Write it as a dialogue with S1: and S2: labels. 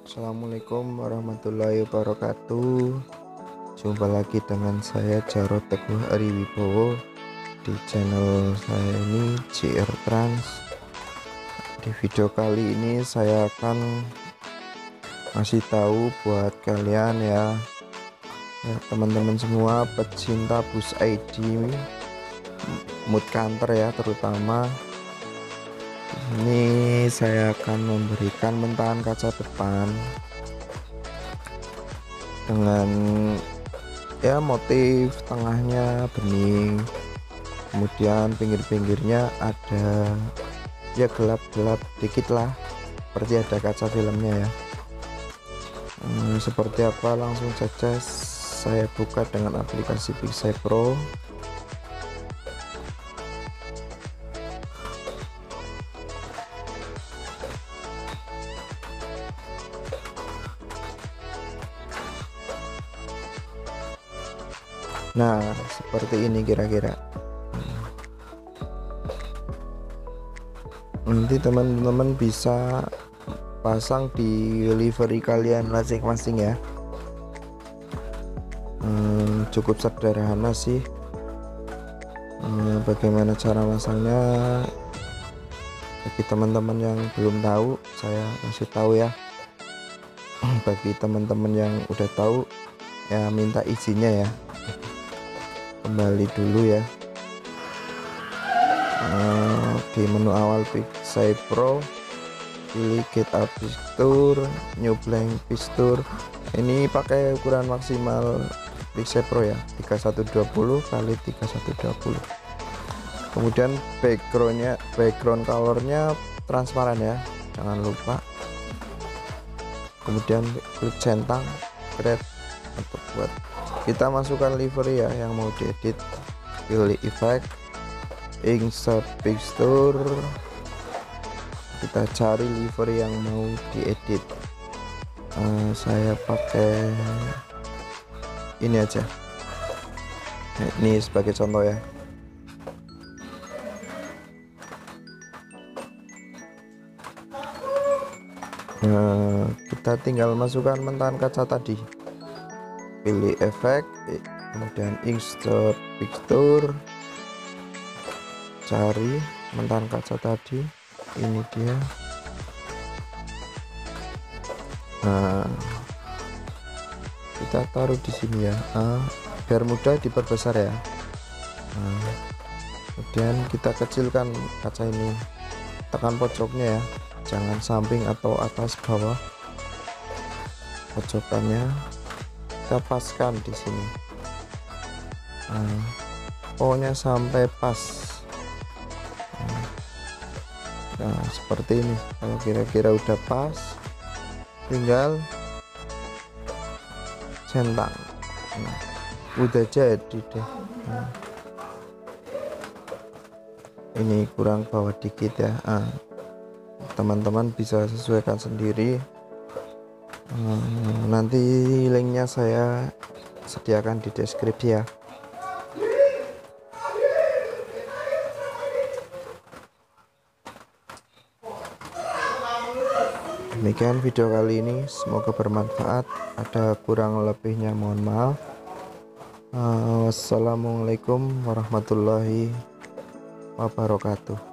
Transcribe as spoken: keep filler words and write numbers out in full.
S1: Assalamualaikum warahmatullahi wabarakatuh. Jumpa lagi dengan saya Jarod Teguh Ariwibowo di channel saya ini J R Trans. Di video kali ini saya akan ngasih tahu buat kalian ya, ya teman-teman semua pecinta bus I D mood counter ya, terutama ini saya akan memberikan mentahan kaca depan dengan ya motif tengahnya bening, kemudian pinggir-pinggirnya ada ya gelap-gelap dikit lah, seperti ada kaca filmnya ya. hmm, seperti apa, langsung saja saya buka dengan aplikasi Pixel Pro. Nah, seperti ini kira-kira. Nanti teman-teman bisa pasang di livery kalian masing-masing ya. hmm, Cukup sederhana sih. hmm, Bagaimana cara masangnya? Bagi teman-teman yang belum tahu, saya kasih tahu ya. Bagi teman-teman yang udah tahu ya, minta izinnya ya. Kembali dulu ya, uh, di menu awal Pixel Pro, pilih get up picture, new blank picture. Ini pakai ukuran maksimal Pixel Pro ya, tiga satu dua nol kali tiga satu dua nol. Kemudian backgroundnya background colornya transparan ya, jangan lupa. Kemudian klik centang, create untuk buat kita masukkan livery ya yang mau diedit. Pilih effect, insert picture, kita cari livery yang mau diedit. uh, saya pakai ini aja, nah, ini sebagai contoh ya. Nah, kita tinggal masukkan mentahan kaca tadi, pilih efek, kemudian insert picture, cari mentahan kaca tadi, ini dia. Nah, kita taruh di sini ya, nah, biar mudah diperbesar ya. Nah, kemudian kita kecilkan kaca ini, tekan pojoknya ya, jangan samping atau atas bawah, pojokannya kita paskan di sini. Nah, pokoknya sampai pas. Nah, nah seperti ini. Kalau kira-kira udah pas, tinggal centang. Nah, udah jadi deh. Nah, ini kurang bawah dikit ya. Nah, teman-teman bisa sesuaikan sendiri. Hmm, nanti linknya saya sediakan di deskripsi ya. Demikian video kali ini, semoga bermanfaat. Ada kurang lebihnya mohon maaf. uh, Wassalamualaikum warahmatullahi wabarakatuh.